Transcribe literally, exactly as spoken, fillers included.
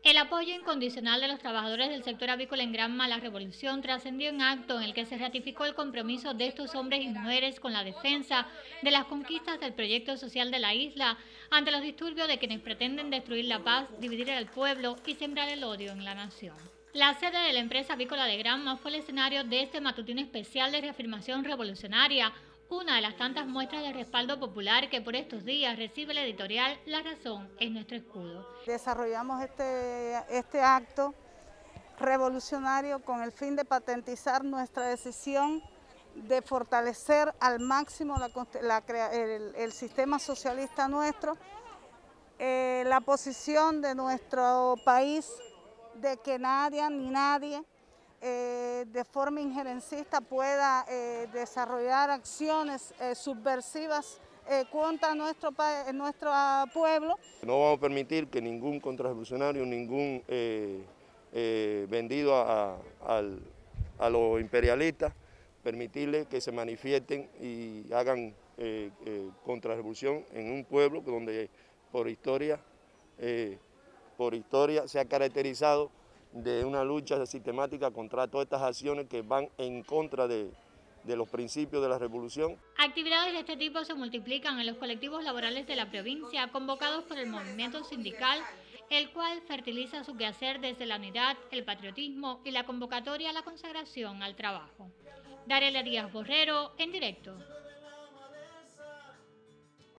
El apoyo incondicional de los trabajadores del sector avícola en Granma a la revolución trascendió en acto en el que se ratificó el compromiso de estos hombres y mujeres con la defensa de las conquistas del proyecto social de la isla ante los disturbios de quienes pretenden destruir la paz, dividir al pueblo y sembrar el odio en la nación. La sede de la empresa avícola de Granma fue el escenario de este matutino especial de reafirmación revolucionaria, una de las tantas muestras de respaldo popular que por estos días recibe la editorial La Razón es nuestro escudo. Desarrollamos este, este acto revolucionario con el fin de patentizar nuestra decisión de fortalecer al máximo la, la, el, el sistema socialista nuestro, eh, la posición de nuestro país de que nadie ni nadie Eh, de forma injerencista pueda eh, desarrollar acciones eh, subversivas eh, contra nuestro, nuestro pueblo. No vamos a permitir que ningún contrarrevolucionario, ningún eh, eh, vendido a, a, a los imperialistas, permitirle que se manifiesten y hagan eh, eh, contrarrevolución en un pueblo donde por historia, eh, por historia se ha caracterizado de una lucha sistemática contra todas estas acciones que van en contra de, de los principios de la revolución. Actividades de este tipo se multiplican en los colectivos laborales de la provincia convocados por el movimiento sindical, el cual fertiliza su quehacer desde la unidad, el patriotismo y la convocatoria a la consagración al trabajo. Darela Díaz Borrero, en directo.